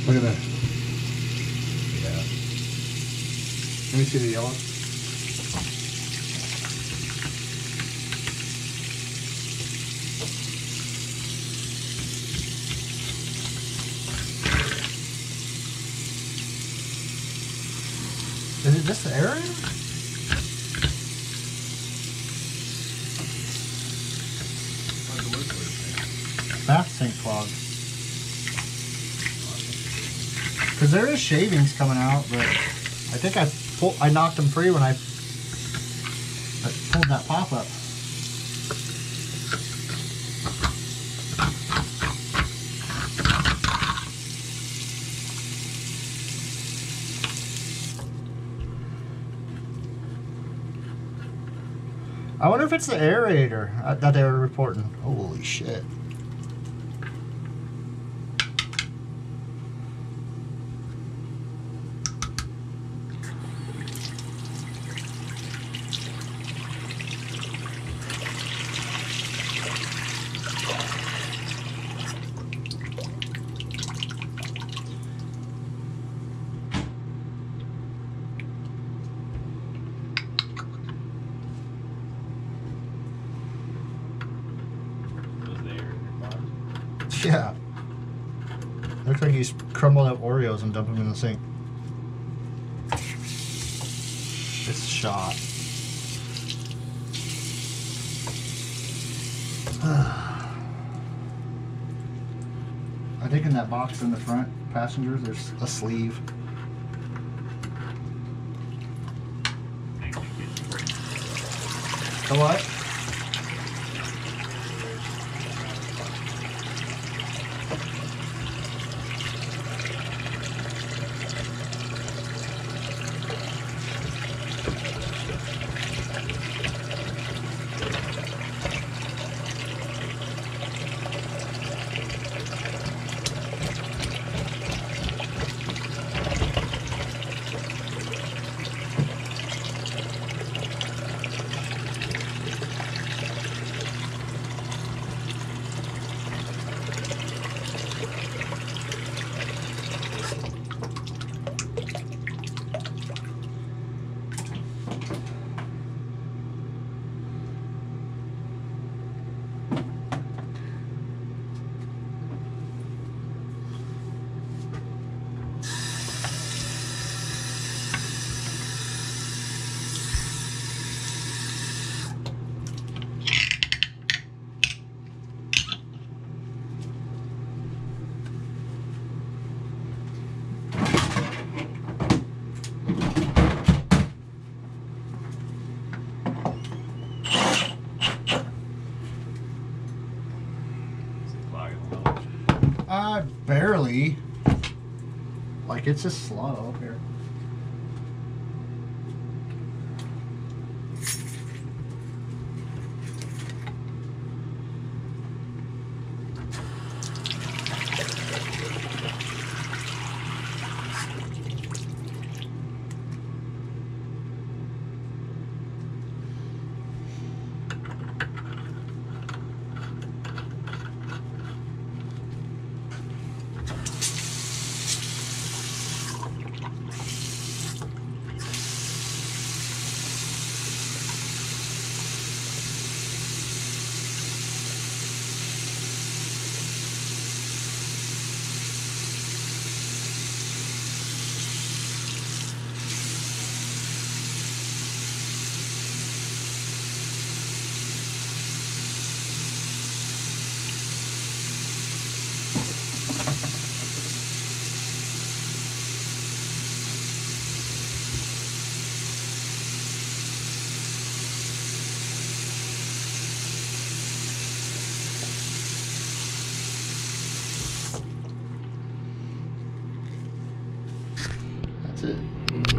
Look at that. Yeah. Let me see the yellow. Is it just the aerator? Bath sink clog. Because there is shavings coming out, but I think I knocked them free when I pulled that pop up. I wonder if it's the aerator that they were reporting. Holy shit. Yeah. Looks like he's crumbled up Oreos and dumped them in the sink. It's shot. I think in that box in the front, passengers, there's a sleeve. The what? Barely. Like, it's just slow up here.